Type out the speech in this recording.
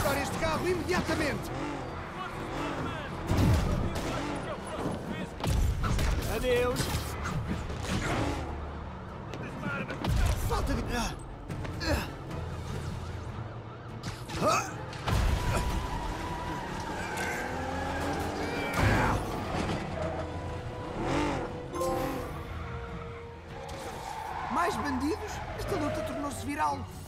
fora este carro imediatamente! Adeus! Falta de... Mais bandidos? Esta luta tornou-se viral.